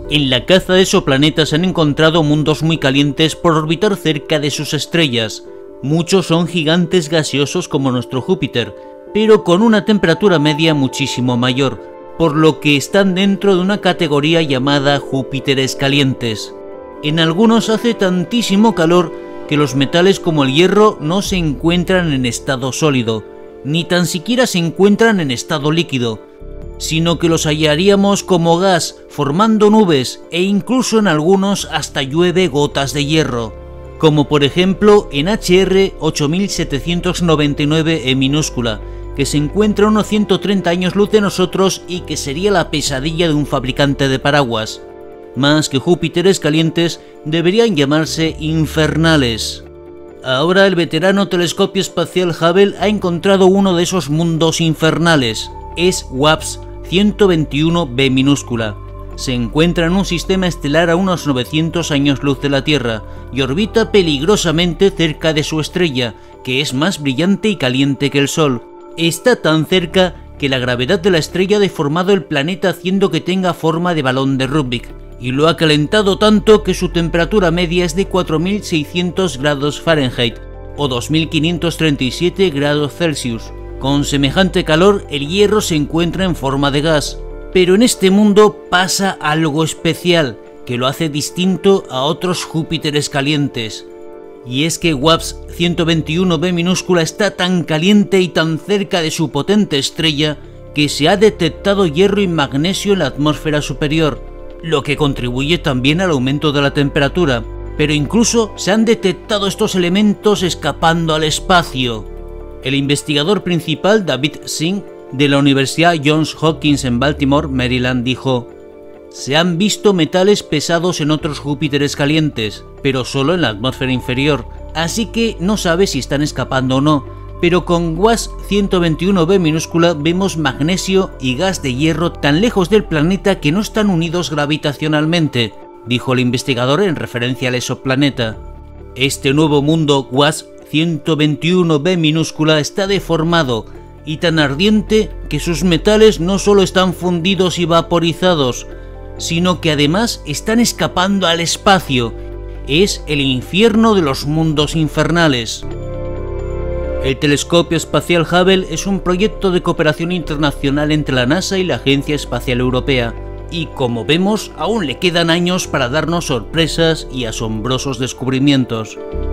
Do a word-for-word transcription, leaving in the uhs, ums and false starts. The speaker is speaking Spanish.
En la caza de exoplanetas se han encontrado mundos muy calientes por orbitar cerca de sus estrellas. Muchos son gigantes gaseosos como nuestro Júpiter, pero con una temperatura media muchísimo mayor, por lo que están dentro de una categoría llamada Júpiteres calientes. En algunos hace tantísimo calor que los metales como el hierro no se encuentran en estado sólido, ni tan siquiera se encuentran en estado líquido, sino que los hallaríamos como gas, formando nubes, e incluso en algunos hasta llueve gotas de hierro, como por ejemplo en H R ocho mil setecientos noventa y nueve E minúscula, que se encuentra a unos ciento treinta años luz de nosotros y que sería la pesadilla de un fabricante de paraguas. Más que Júpiteres calientes, deberían llamarse infernales. Ahora el veterano telescopio espacial Hubble ha encontrado uno de esos mundos infernales. Es WAPS ciento veintiuno B minúscula. Se encuentra en un sistema estelar a unos novecientos años luz de la Tierra y orbita peligrosamente cerca de su estrella, que es más brillante y caliente que el Sol. Está tan cerca que la gravedad de la estrella ha deformado el planeta haciendo que tenga forma de balón de Rubik, y lo ha calentado tanto que su temperatura media es de cuatro mil seiscientos grados Fahrenheit o dos mil quinientos treinta y siete grados Celsius. Con semejante calor, el hierro se encuentra en forma de gas, pero en este mundo pasa algo especial que lo hace distinto a otros Júpiteres calientes. Y es que WAPS ciento veintiuno B minúscula está tan caliente y tan cerca de su potente estrella que se ha detectado hierro y magnesio en la atmósfera superior, lo que contribuye también al aumento de la temperatura, pero incluso se han detectado estos elementos escapando al espacio. El investigador principal, David Singh, de la Universidad Johns Hopkins en Baltimore, Maryland, dijo: "Se han visto metales pesados en otros Júpiteres calientes, pero solo en la atmósfera inferior, así que no sabe si están escapando o no, pero con WAPS ciento veintiuno B minúscula vemos magnesio y gas de hierro tan lejos del planeta que no están unidos gravitacionalmente", dijo el investigador en referencia al exoplaneta. Este nuevo mundo WAPS ciento veintiuno B minúscula está deformado y tan ardiente que sus metales no solo están fundidos y vaporizados, sino que además están escapando al espacio. Es el infierno de los mundos infernales. El telescopio espacial Hubble es un proyecto de cooperación internacional entre la NASA y la Agencia Espacial Europea, y como vemos, aún le quedan años para darnos sorpresas y asombrosos descubrimientos.